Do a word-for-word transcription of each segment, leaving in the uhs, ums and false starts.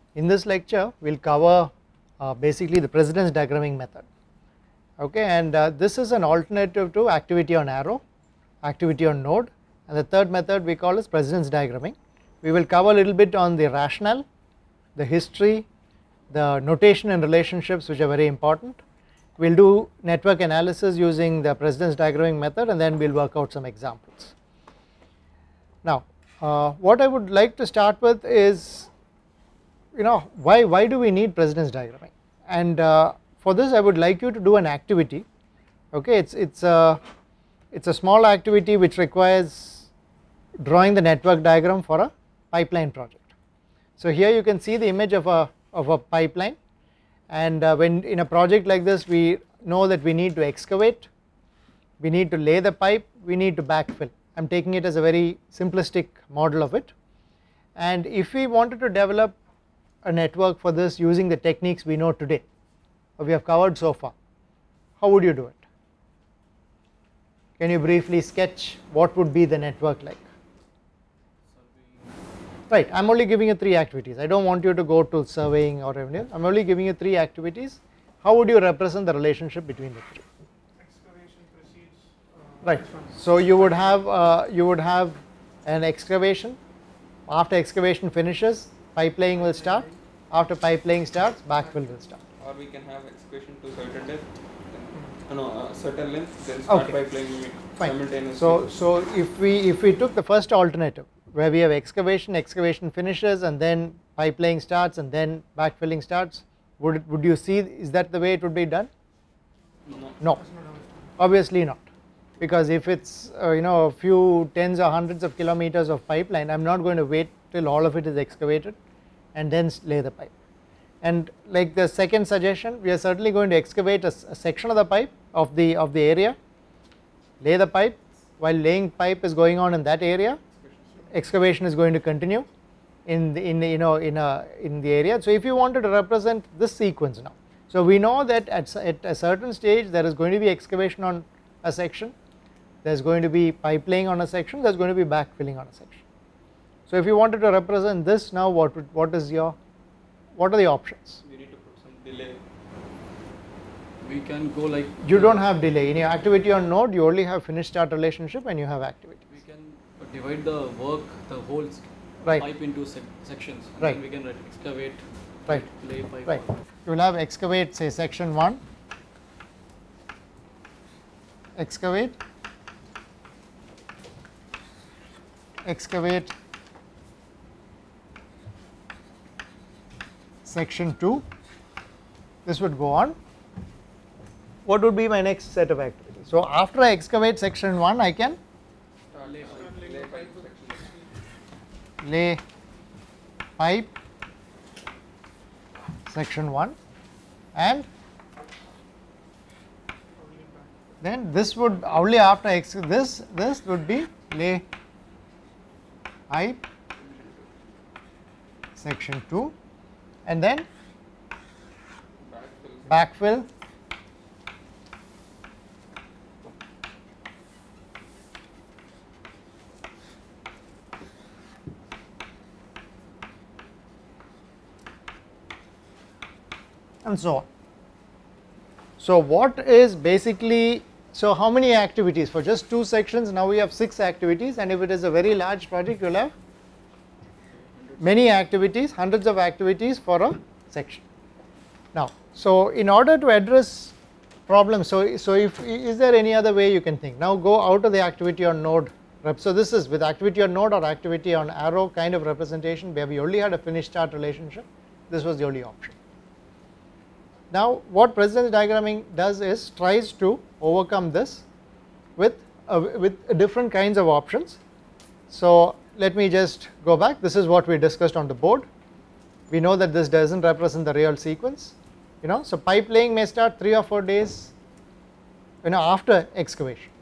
In this lecture we will cover uh, basically the precedence diagramming method, okay, and uh, this is an alternative to activity on arrow, activity on node, and the third method we call as precedence diagramming. We will cover a little bit on the rationale, the history, the notation and relationships which are very important. We will do network analysis using the precedence diagramming method, and then we will work out some examples. Now uh, what I would like to start with is, you know, why, why do we need precedence diagramming, and uh, for this I would like you to do an activity, okay. It's, it's, a, it's a small activity which requires drawing the network diagram for a pipeline project. So here you can see the image of a, of a pipeline, and uh, when in a project like this we know that we need to excavate, we need to lay the pipe, we need to backfill. I am taking it as a very simplistic model of it, and if we wanted to develop a network for this using the techniques we know today or we have covered so far, how would you do it? Can you briefly sketch what would be the network like? Right, I am only giving you three activities. I do not want you to go to surveying or anything. I am only giving you three activities. How would you represent the relationship between the three? Excavation precedes. Uh, right. So you would have uh, you would have an excavation. After excavation finishes, pipe laying will start. After pipe laying starts, backfill will start. Or we can have excavation to certain depth, then, no, uh, certain length, then start Okay. pipe laying simultaneously. So so if we if we took the first alternative, where we have excavation, excavation finishes, and then pipe laying starts, and then backfilling starts, would it, would you see, is that the way it would be done? No. No, obviously not, because if it's uh, you know, a few tens or hundreds of kilometers of pipeline, I am not going to wait till all of it is excavated and then lay the pipe. And like the second suggestion, we are certainly going to excavate a, a section of the pipe of the of the area, lay the pipe. While laying pipe is going on in that area, excavation is going to continue in the, in the, you know in a in the area. So if you wanted to represent this sequence now, so we know that at, at a certain stage there is going to be excavation on a section, there is going to be pipe laying on a section, there is going to be backfilling on a section. So if you wanted to represent this now, what would, what is your what are the options? We need to put some delay. We can go like. You don't have delay in your activity on node. You only have finish start relationship, and you have activity. We can divide the work, the whole s- Right. pipe into sec sections. And Right. Then we can write excavate, Right. lay pipe. Right. or- You will have excavate, say section one, excavate, excavate section two. This would go on. What would be my next set of activities? So after I excavate section one, I can Start Lay lay, lay pipe section. lay pipe section one, and then this would only after ex this this would be lay pipe section two, and then Backfill. backfill and so on. So what is basically, so how many activities for just two sections? Now we have six activities, and if it is a very large project, you will have many activities, hundreds of activities for a section. Now so in order to address problems, so so if is there any other way you can think? Now go out of the activity on node rep. So this is with activity on node or activity on arrow kind of representation, where we only had a finish start relationship. This was the only option. Now what precedence diagramming does is tries to overcome this with uh, with different kinds of options. So let me just go back. This is what we discussed on the board. We know that this does not represent the real sequence, you know. So pipe laying may start three or four days, you know, after excavation,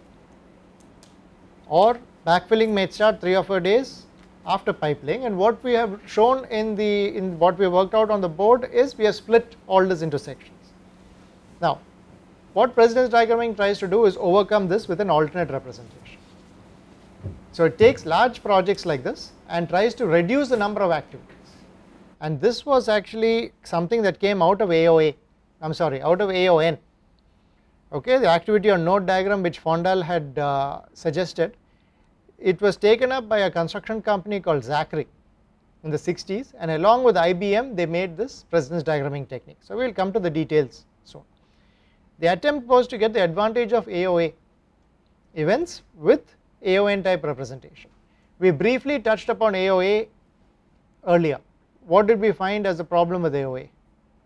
or backfilling may start three or four days after pipe laying. And what we have shown in the in what we worked out on the board is we have split all this into sections. Now what precedence diagramming tries to do is overcome this with an alternate representation. So it takes large projects like this and tries to reduce the number of activities. and this was actually something that came out of A O A, I am sorry, out of A O N. Okay, the activity on node diagram which Fondal had uh, suggested, it was taken up by a construction company called Zachary in the sixties, and along with I B M they made this precedence diagramming technique. So we will come to the details soon. The attempt was to get the advantage of A O A events with A O N type representation. We briefly touched upon A O A earlier. What did we find as a problem with A O A?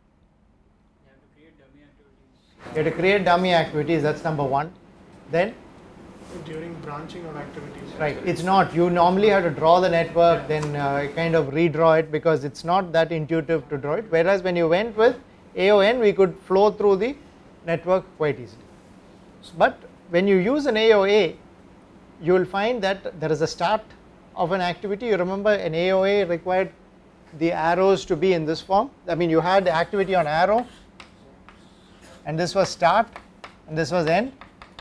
You have to create dummy activities, that is number one. Then during branching of activities. Right, it is not, you normally have to draw the network, then uh, kind of redraw it, because it is not that intuitive to draw it, whereas when you went with A O N we could flow through the network quite easily. But when you use an A O A, you will find that there is a start of an activity. You remember an A O A required the arrows to be in this form. I mean, you had the activity on arrow, and this was start, and this was end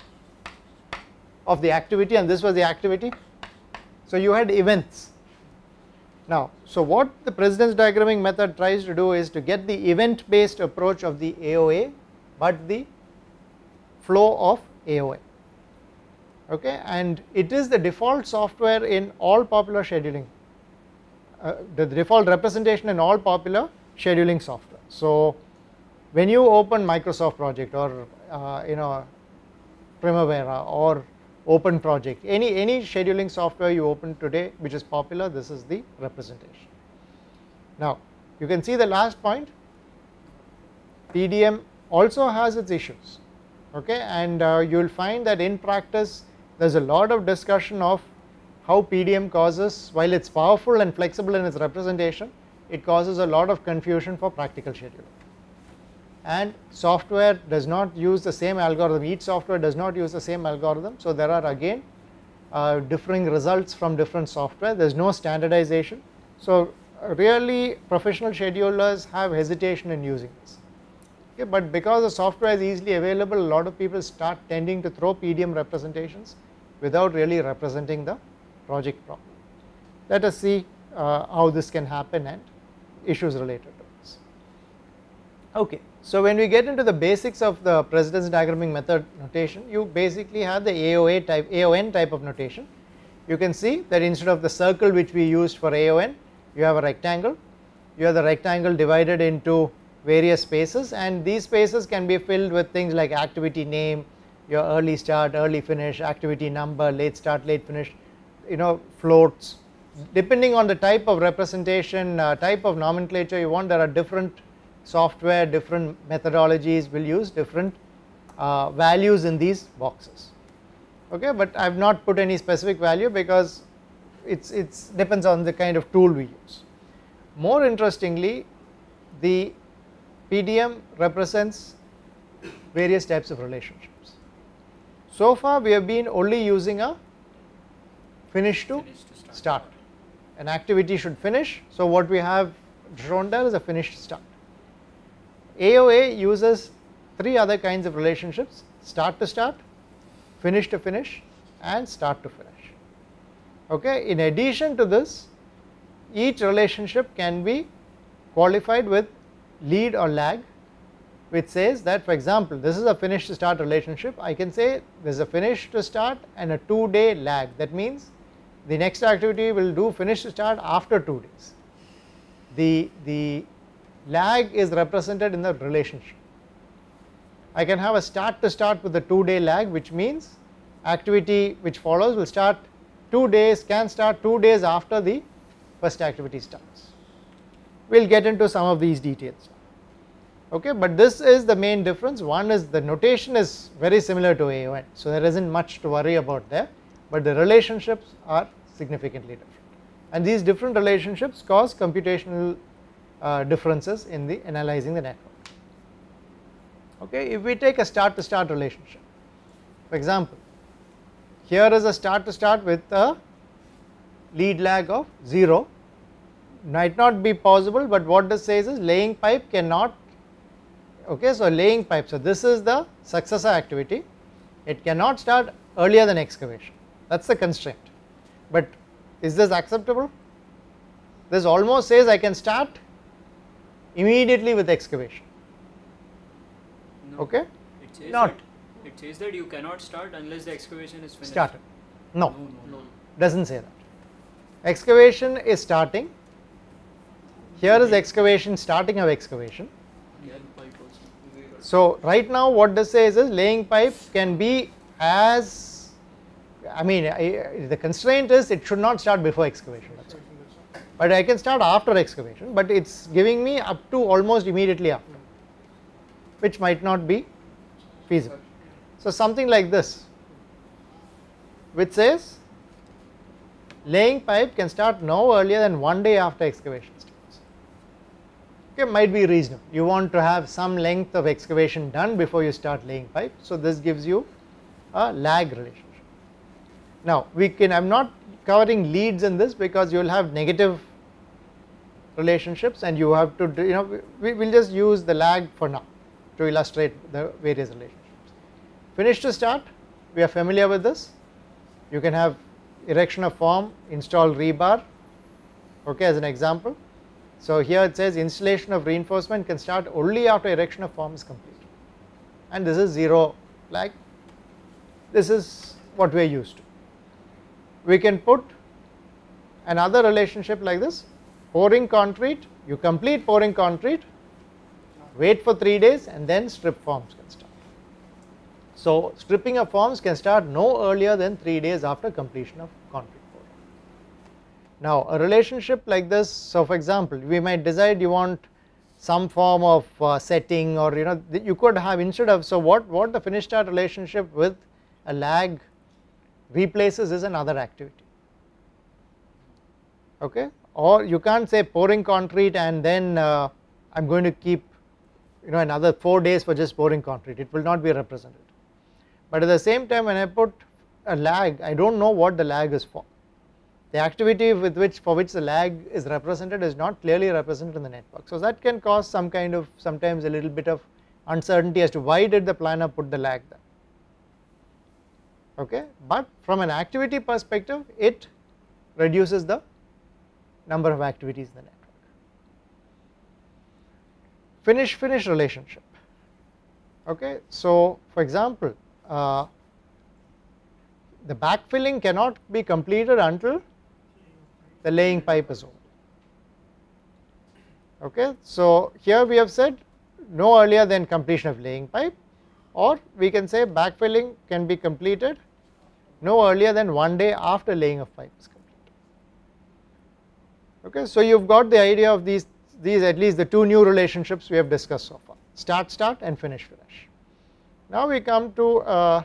of the activity, and this was the activity. So you had events. Now, so what the precedence diagramming method tries to do is to get the event based approach of the A O A, but the flow of A O A. Okay, and it is the default software in all popular scheduling, uh, the default representation in all popular scheduling software. So when you open Microsoft project, or uh, you know Primavera or Open project, any any scheduling software you open today which is popular, this is the representation. Now you can see the last point, P D M also has its issues, okay, and uh, you will find that in practice there is a lot of discussion of how P D M causes, while it is powerful and flexible in its representation, it causes a lot of confusion for practical scheduling. And software does not use the same algorithm, each software does not use the same algorithm. So there are again uh, differing results from different software, there is no standardization. So uh, really professional schedulers have hesitation in using this. Okay, but because the software is easily available, a lot of people start tending to throw P D M representations without really representing the project properly. Let us see uh, how this can happen and issues related to this. Okay. So when we get into the basics of the precedence diagramming method notation, you basically have the A O A type, A O N type of notation. You can see that instead of the circle which we used for A O N, you have a rectangle. You have the rectangle divided into various spaces, and these spaces can be filled with things like activity name, your early start, early finish, activity number, late start, late finish, you know, floats. Depending on the type of representation, uh, type of nomenclature you want, there are different software, different methodologies will use different uh, values in these boxes. Okay, but I have not put any specific value because it's it's depends on the kind of tool we use. More interestingly, the P D M represents various types of relationships. So far we have been only using a finish to, finish to start. start. An activity should finish, so what we have shown there is a finish to start. A O A uses three other kinds of relationships: start to start, finish to finish, and start to finish. Okay. In addition to this, each relationship can be qualified with lead or lag, which says that, for example, this is a finish to start relationship. I can say there is a finish to start and a two day lag. That means the next activity will do finish to start after two days. The, the lag is represented in the relationship. I can have a start to start with a two day lag, which means activity which follows will start two days, can start two days after the first activity starts. We will get into some of these details. Okay, but this is the main difference. One is the notation is very similar to A O N, so there isn't much to worry about there, but the relationships are significantly different, and these different relationships cause computational uh, differences in the analyzing the network. Okay, if we take a start to start relationship, for example, here is a start to start with a lead lag of zero, might not be possible, but what this says is laying pipe cannot. Okay, so laying pipe, so this is the successor activity, it cannot start earlier than excavation, that is the constraint. But is this acceptable? This almost says I can start immediately with excavation. No. Okay, It says not that, it says that you cannot start unless the excavation is finished. started. No, No, no, no. doesn't say that. Excavation is starting. Here is excavation, starting of excavation. Yeah, pipe also. So right now what this says is laying pipe can be as, I mean I, the constraint is it should not start before excavation, that's all. But I can start after excavation, but it is giving me up to almost immediately after, which might not be feasible. So something like this, which says laying pipe can start no earlier than one day after excavation starts. Okay, might be reasonable. You want to have some length of excavation done before you start laying pipe, so this gives you a lag relationship. Now we can, I am not covering leads in this because you will have negative relationships and you have to do, you know, we will just use the lag for now to illustrate the various relationships. Finish to start, we are familiar with this. You can have erection of form, install rebar, okay, as an example. So here it says installation of reinforcement can start only after erection of form is complete, and this is zero lag. This is what we are used to. We can put another relationship like this: pouring concrete, you complete pouring concrete, wait for three days and then strip forms can start. So stripping of forms can start no earlier than three days after completion of concrete pouring. Now a relationship like this, so for example we might decide you want some form of uh, setting, or you know you could have instead of, so what, what the finish start relationship with a lag replaces is another activity, okay. Or you can't say pouring concrete and then uh, I am going to keep, you know, another four days for just pouring concrete, it will not be represented. But at the same time when I put a lag, I do not know what the lag is for. The activity with which, for which the lag is represented is not clearly represented in the network. So that can cause some kind of, sometimes a little bit of uncertainty as to why did the planner put the lag there, okay. But from an activity perspective it reduces the number of activities in the network. Finish finish relationship, okay. So for example uh, the backfilling cannot be completed until the laying pipe is over, okay. So here we have said no earlier than completion of laying pipe, or we can say backfilling can be completed no earlier than one day after laying of pipe is complete, okay. So you have got the idea of these, these at least the two new relationships we have discussed so far: start start and finish finish. Now we come to a,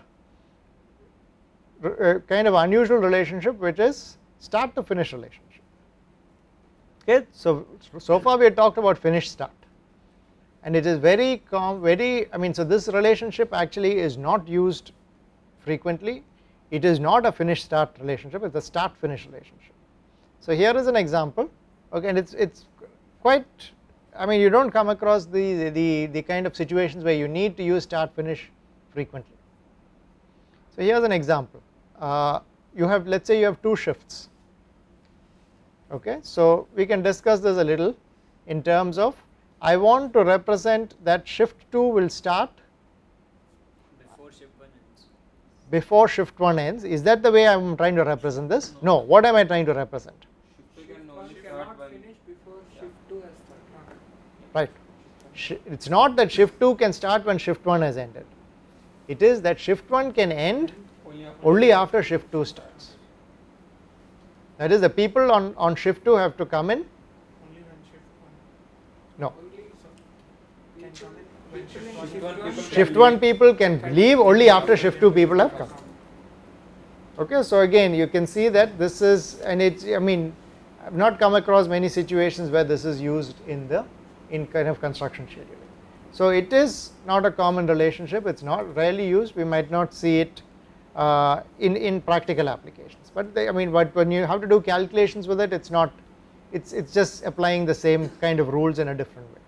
a kind of unusual relationship, which is start to finish relationship, okay. So so far we have talked about finish start, and it is very com very I mean so this relationship actually is not used frequently. It is not a finish start relationship, it is a start finish relationship. So here is an example, okay, and it's it's quite, I mean you do not come across the, the, the kind of situations where you need to use start finish frequently. So here is an example, uh, you have, let us say you have two shifts, okay. So we can discuss this a little in terms of, I want to represent that shift two will start Before shift one ends. before shift one ends. Is that the way I am trying to represent this? No, what am I trying to represent? Shift can only Shift start cannot while finish before shift two has started. Right. It is not that shift two can start when shift one has ended, it is that shift one can end only after only after shift two starts. That is, the people on, on shift two have to come in, Only when shift one. no, Only so can come in when shift one. Shift one people can shift leave. one people can leave only after shift two people have come, okay. So again you can see that this is, and it's, I mean I have not come across many situations where this is used in the, in kind of construction scheduling. So it is not a common relationship, it is not rarely used, we might not see it uh, in, in practical applications, but they, I mean but when you have to do calculations with it, it's not, it's, it's just applying the same kind of rules in a different way.